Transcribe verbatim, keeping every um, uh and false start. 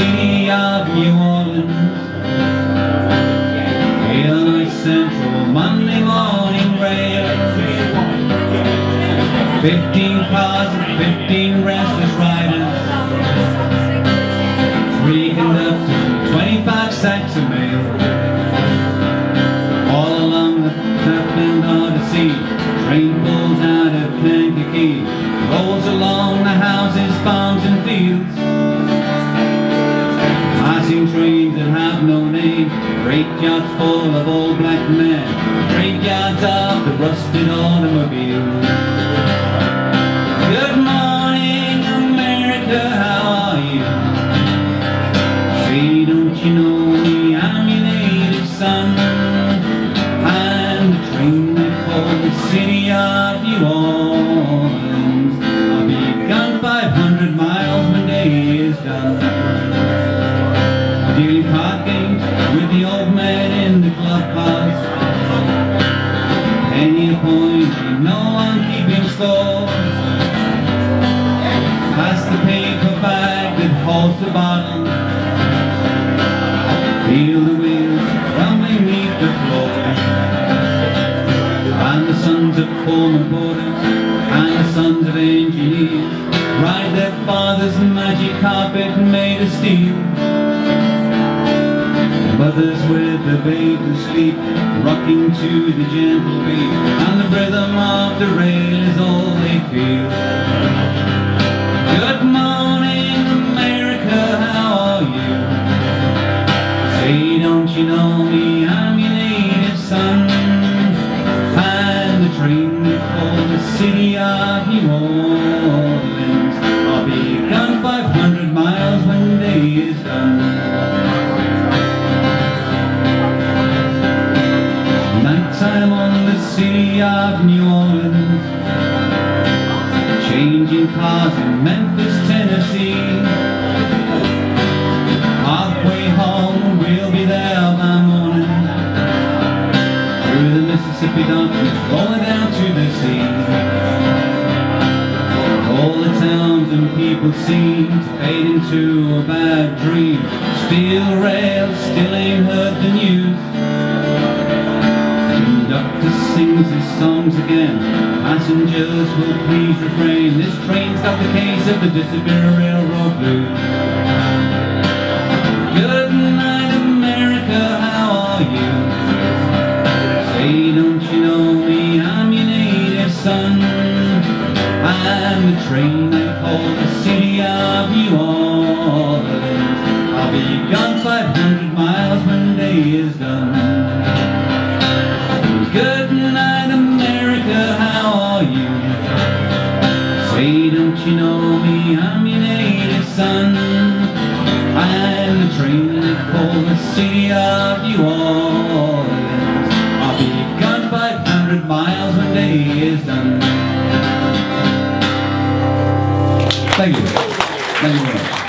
city of New Orleans. Illinois Central Monday morning rail. Fifteen cars and fifteen restless riders, three conductors, twenty-five sacks of mail. All along the Tappan Odyssey, train pulls out of Kankakee, rolls along the houses, farms and fields. Passing trains that have no name, graveyards full of old black men, graveyards of the rusted automobiles. Good morning, America, how are you? Say, don't you know me, I'm your native son. I'm the train they call the city of New Orleans. I'll be gone five hundred miles when day is done. Dealing card games with the old man in the clubhouse. Penny a point, no one keeping score. Pass the paper bag that holds the bottle. Feel the wheels rumbling beneath the floor. And the sons of former boarders and the sons of engineers ride their father's magic carpet made of steel. Mothers with their babes asleep, rocking to the gentle beat, and the rhythm of the rail is all they feel. Good morning, America, how are you? Say, don't you know me, I'm your native son. I'm the train they call the city of New Orleans. I'll be gone five hundred miles when day is done. Nighttime on the city of New Orleans, changing cars in Memphis, Tennessee. Halfway home, we'll be there by morning, through the Mississippi Dolphins, rolling down to the sea. All the towns and people seem to fade into a bad dream. Steel rails still ain't heard the news. The conductor sings his songs again. Passengers will please refrain. This train's got the case of the disappearing railroad blues. Good night, America, how are you? Say, don't you know me, I'm your native son. I'm the train they call the city of New Orleans. I'll be gone five hundred miles when day is done. Good night, America, how are you? Say, don't you know me, I'm your native son. I'm the train they call the city of New Orleans. I'll be gone five hundred miles when day is done. Thank you. Thank you very much.